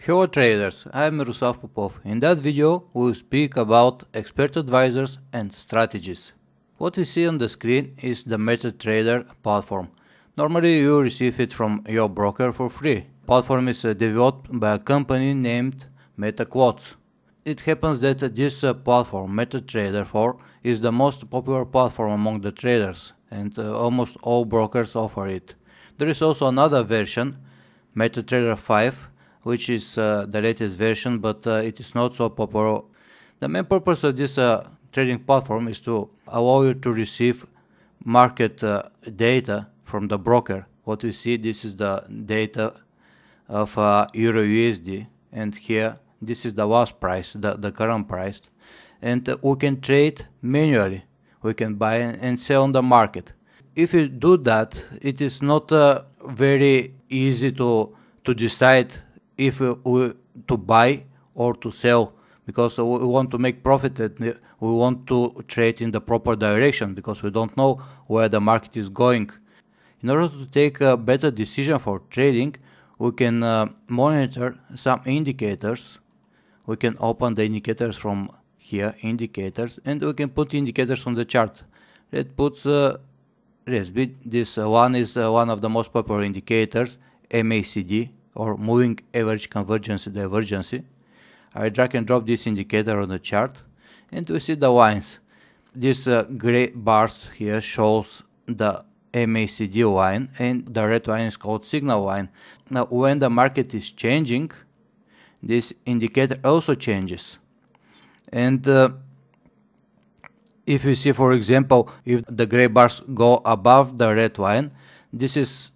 Hello traders, I am Miroslav. In that video we will speak about expert advisors and strategies. What we see on the screen is the MetaTrader platform. Normally you receive it from your broker for free. The platform is developed by a company named MetaQuotes. It happens that this platform, MetaTrader 4, is the most popular platform among the traders, and almost all brokers offer it. There is also another version, MetaTrader 5, which is the latest version, but it is not so popular. The main purpose of this trading platform is to allow you to receive market data from the broker. What we see, this is the data of Euro USD, and here this is the last price, the current price, and we can trade manually. We can buy and sell on the market. If you do that, it is not very easy to decide if we to buy or to sell, because we want to make profit and we want to trade in the proper direction, because we don't know where the market is going. In order to take a better decision for trading, we can monitor some indicators. We can open the indicators from here, indicators, and we can put indicators on the chart. It puts this one is one of the most popular indicators, MACD, or moving average convergence divergence. I drag and drop this indicator on the chart, and we see the lines. This gray bars here shows the MACD line, and the red line is called signal line. Now when the market is changing, this indicator also changes. And if you see, for example, if the gray bars go above the red line, this is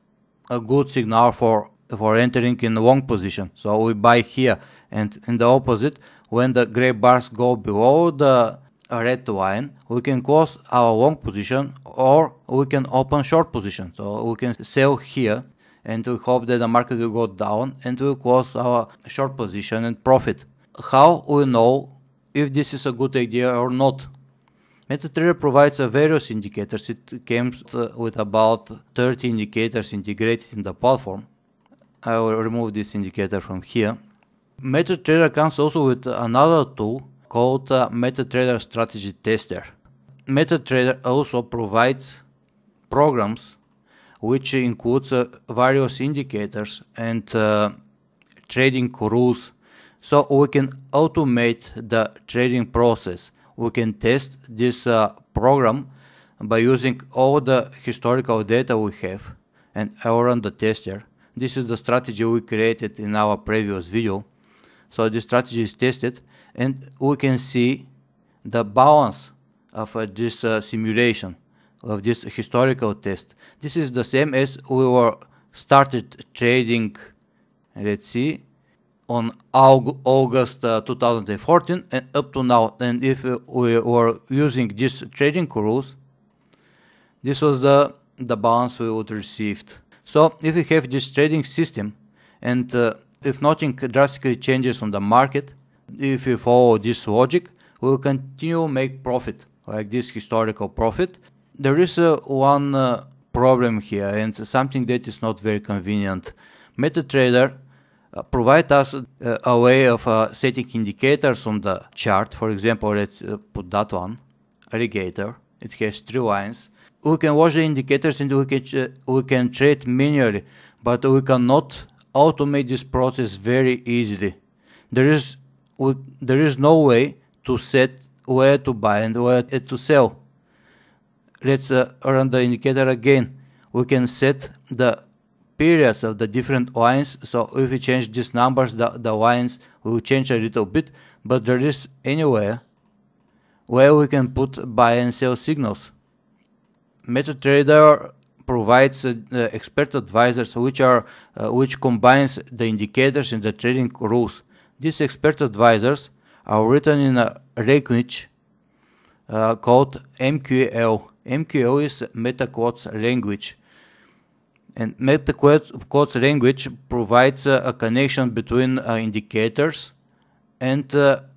a good signal for entering in a long position. So we buy here, and in the opposite, when the gray bars go below the red line, we can close our long position or we can open short position. So we can sell here, and we hope that the market will go down and we'll close our short position and profit. How we know if this is a good idea or not? MetaTrader provides various indicators. It comes with about 30 indicators integrated in the platform. I will remove this indicator from here. MetaTrader comes also with another tool called MetaTrader Strategy Tester. MetaTrader also provides programs which includes various indicators and trading rules, so we can automate the trading process. We can test this program by using all the historical data we have, and I will run the tester. This is the strategy we created in our previous video. So this strategy is tested, and we can see the balance of this simulation, of this historical test. This is the same as we were started trading, let's see, on August 2014 and up to now. And if we were using these trading rules, this was the balance we would received. So if we have this trading system, and if nothing drastically changes on the market, if we follow this logic, we will continue to make profit, like this historical profit. There is one problem here, and something that is not very convenient. MetaTrader provides us a way of setting indicators on the chart. For example, let's put that one, alligator. It has 3 lines. We can watch the indicators and we can trade manually, but we cannot automate this process very easily. There is no way to set where to buy and where to sell. Let's run the indicator again. We can set the periods of the different lines. So if we change these numbers, the lines will change a little bit, but there is anywhere where we can put buy and sell signals. MetaTrader provides expert advisors which combines the indicators and the trading rules. These expert advisors are written in a language called MQL. MQL is MetaQuotes language, and MetaQuotes language provides a connection between indicators and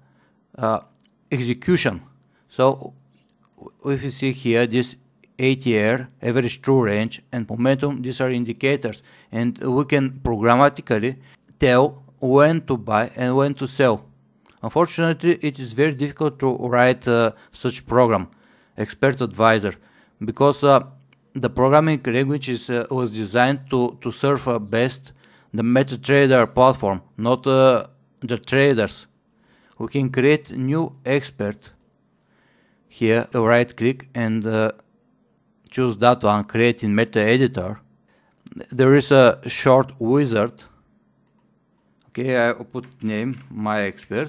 execution. So if you see here, this ATR, average true range, and momentum, these are indicators, and we can programmatically tell when to buy and when to sell. Unfortunately, it is very difficult to write such program, expert advisor, because the programming language was designed to serve best the MetaTrader platform, not the traders. We can create new expert here, right click and choose that one, create in meta editor. There is a short wizard. Okay, I put name my expert.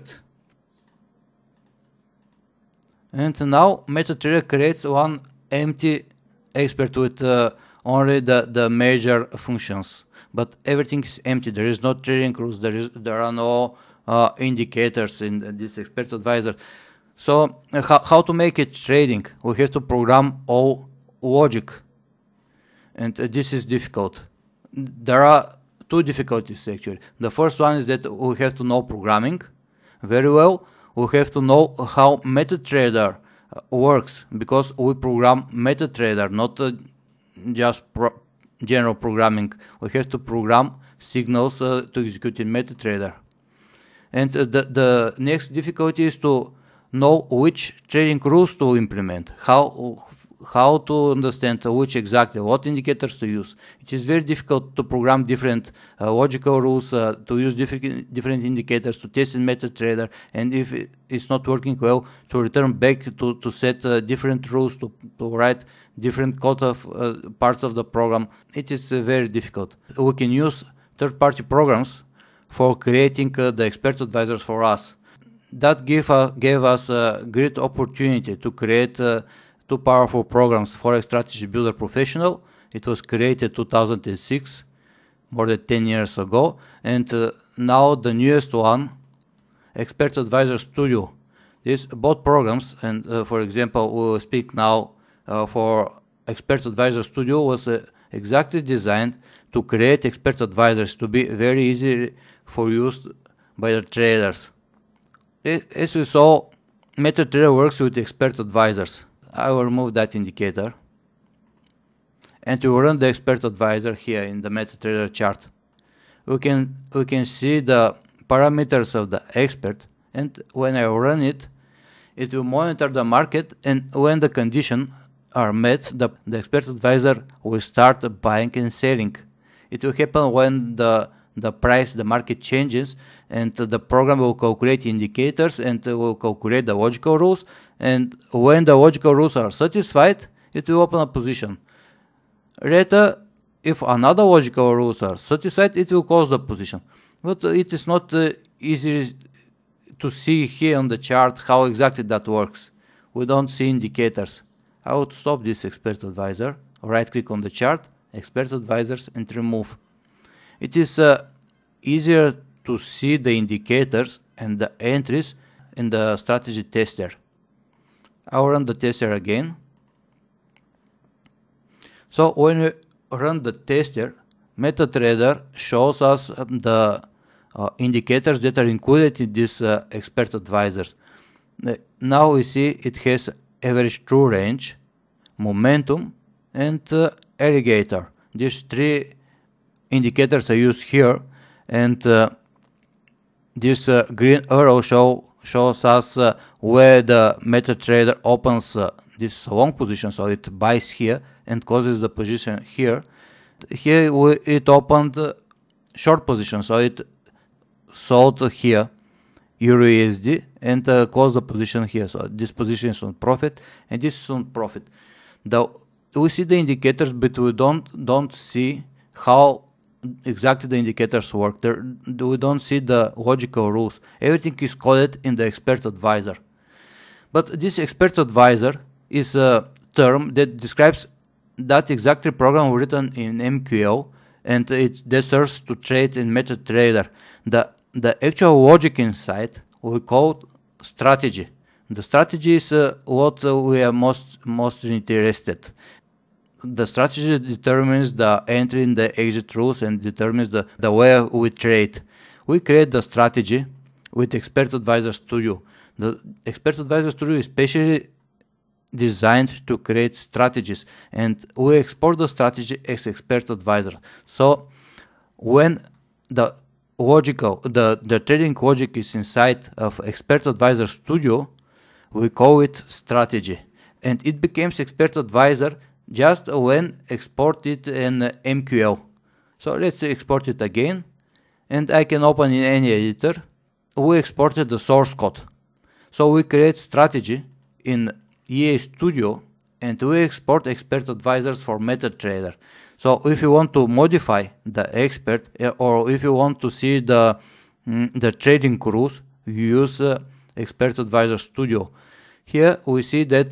And now MetaTrader creates one empty expert with only the major functions, but everything is empty. There is no trading rules. There are no indicators in this expert advisor. So how to make it trading? We have to program all logic, and this is difficult. There are two difficulties actually. The first one is that we have to know programming very well. We have to know how MetaTrader works, because we program MetaTrader, not just general programming. We have to program signals to execute in MetaTrader. And the next difficulty is to know which trading rules to implement, how to understand what indicators to use. It is very difficult to program different logical rules, to use different indicators, to test in MetaTrader, and if it's not working well, to return back to set different rules, to write different code of parts of the program. It is very difficult. We can use third-party programs for creating the expert advisors for us. That gave us a great opportunity to create two powerful programs, Forex Strategy Builder Professional. It was created 2006, more than 10 years ago, and now the newest one, Expert Advisor Studio. These both programs, and for example, we will speak now for Expert Advisor Studio, was exactly designed to create expert advisors to be very easy for use by the traders. As we saw, MetaTrader works with expert advisors. I will remove that indicator, and we will run the expert advisor here in the MetaTrader chart. We can see the parameters of the expert, and when I run it, it will monitor the market, and when the conditions are met, the expert advisor will start buying and selling. It will happen when the market changes, and the program will calculate indicators and will calculate the logical rules, and when the logical rules are satisfied, it will open a position. Later, if another logical rules are satisfied, it will close the position. But it is not easy to see here on the chart how exactly that works. We don't see indicators. I would stop this expert advisor, right click on the chart, expert advisors, and remove. It is easier to see the indicators and the entries in the strategy tester. I'll run the tester again. So when we run the tester, MetaTrader shows us the indicators that are included in these expert advisors. Now we see it has average true range, momentum, and alligator. These three indicators are used here, and this green arrow shows us where the MetaTrader opens this long position, so it buys here and closes the position here. Here it opened short position, so it sold here Euro USD and closed the position here. So this position is on profit and this is on profit. We see the indicators, but we don't see how exactly the indicators work. We don't see the logical rules. Everything is coded in the expert advisor. But this expert advisor is a term that describes that exactly program written in MQL, and that serves to trade in MetaTrader. The actual logic inside we call strategy. The strategy is what we are most interested. The strategy determines the entry and the exit rules and determines the way we trade. We create the strategy with Expert Advisor Studio. The Expert Advisor Studio is specially designed to create strategies, and we export the strategy as Expert Advisor. So when the the trading logic is inside of Expert Advisor Studio, we call it strategy, and it becomes Expert Advisor just when exported in MQL. So let's export it again, and I can open in any editor. We exported the source code. So we create strategy in EA Studio, and we export Expert Advisors for MetaTrader. So if you want to modify the expert, or if you want to see the trading rules, you use Expert Advisor Studio. Here we see that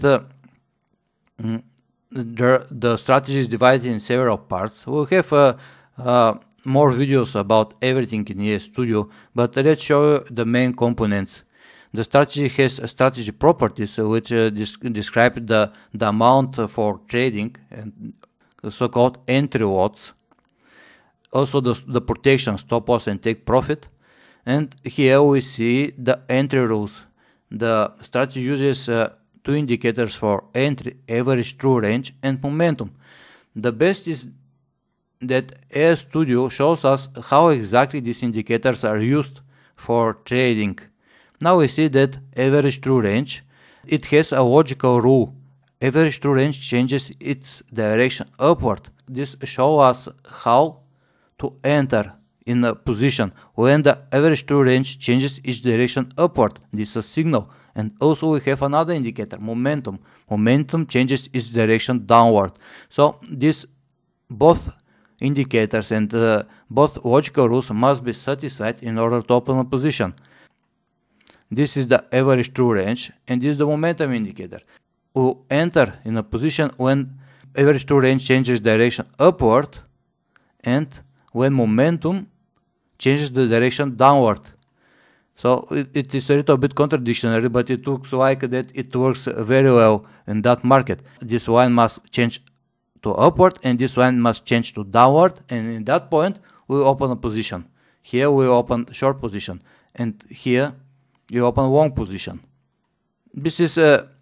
the strategy is divided in several parts. We'll have more videos about everything in EA Studio, but let's show you the main components. The strategy has strategy properties which describe the amount for trading and the so-called entry lots. Also the protection, stop loss and take profit. And here we see the entry rules. The strategy uses two indicators for entry: average true range and momentum. The best is that EA Studio shows us how exactly these indicators are used for trading. Now we see that average true range, it has a logical rule. Average true range changes its direction upward. This shows us how to enter in a position when the average true range changes its direction upward. This is a signal. And also we have another indicator, momentum. Momentum changes its direction downward. So these both indicators and both logical rules must be satisfied in order to open a position. This is the average true range, and this is the momentum indicator. We enter in a position when average true range changes direction upward and when momentum changes the direction downward. So it is a little bit contradictory, but it looks like that it works very well in that market. This one must change to upward and this one must change to downward, and in that point we open a position. Here we open short position, and here you open long position. This is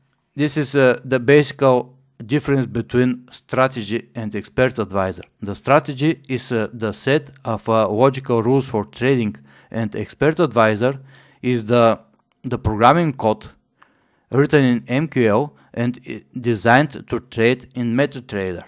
the basic difference between strategy and Expert Advisor. The strategy is the set of logical rules for trading, and Expert Advisor is the programming code written in MQL and designed to trade in MetaTrader.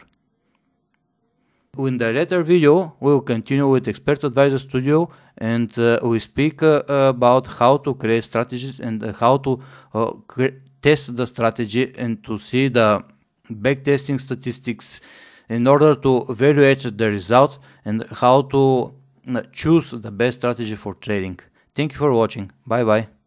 In the later video, we will continue with Expert Advisor Studio, and we speak about how to create strategies and how to test the strategy and to see the backtesting statistics in order to evaluate the results and how to choose the best strategy for trading. Thank you for watching. Bye bye.